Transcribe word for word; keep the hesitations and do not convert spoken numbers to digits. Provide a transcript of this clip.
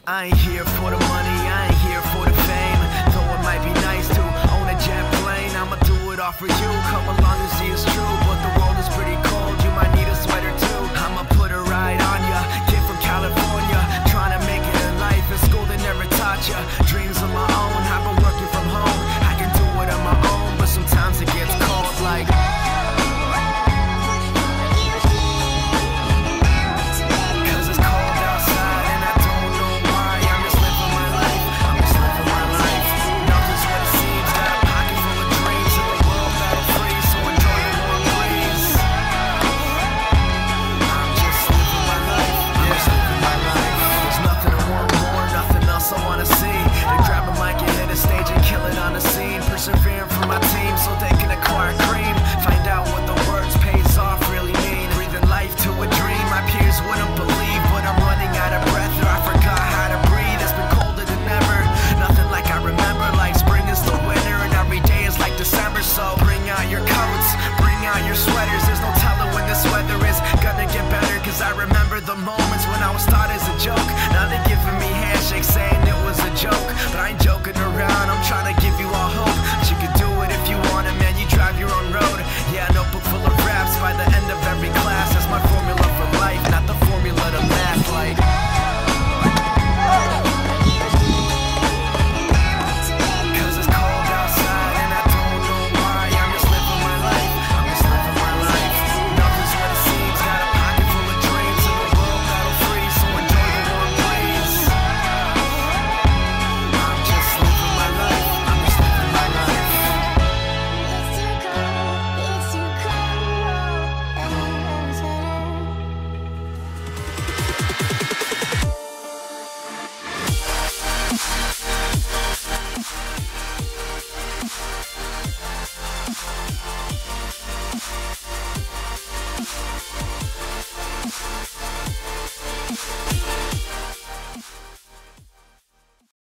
I ain't here for the money, I ain't here for the fame. Though it might be nice to own a jet plane, I'ma do it all for you, come along and see it's true. But the world is pretty cold, you might need a sweater too. I'ma put a ride on ya, kid from California, trying to make it in life. In school they never taught ya,